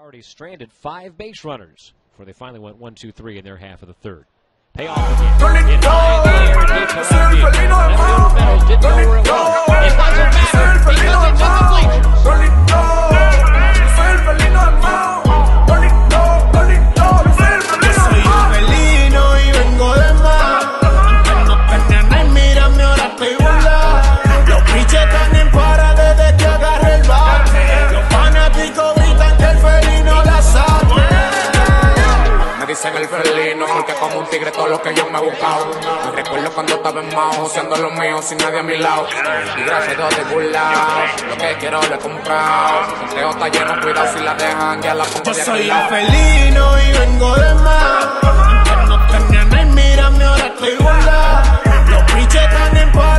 already stranded 5 base runners before they finally went 1, 2, 3 in their half of the third. Payoff again. Hit high in the air and deep to left field. That Meadows didn't know where it was. It doesn't matter because it's in the bleachers. Soy un felino y vengo de más. Antes no tenía nada y mírame, ahora estoy burlado. Los biches están en para desde que agarré el bate. Los fanáticos gritan que el felino la sabe. Me dicen el felino porque como un tigre todo lo que yo me he buscado. Me recuerdo cuando estaba en Mao, siendo lo mío sin nadie a mi lado. Y gracias a Dios de burlao, lo que quiero le he comprado. El teo está lleno, cuidado si la dejan, ya la pongo Yo de soy aquel un lado. felino y vengo de más. Antes no tenía nada y mírame, ahora estoy burlado. Los biches están en para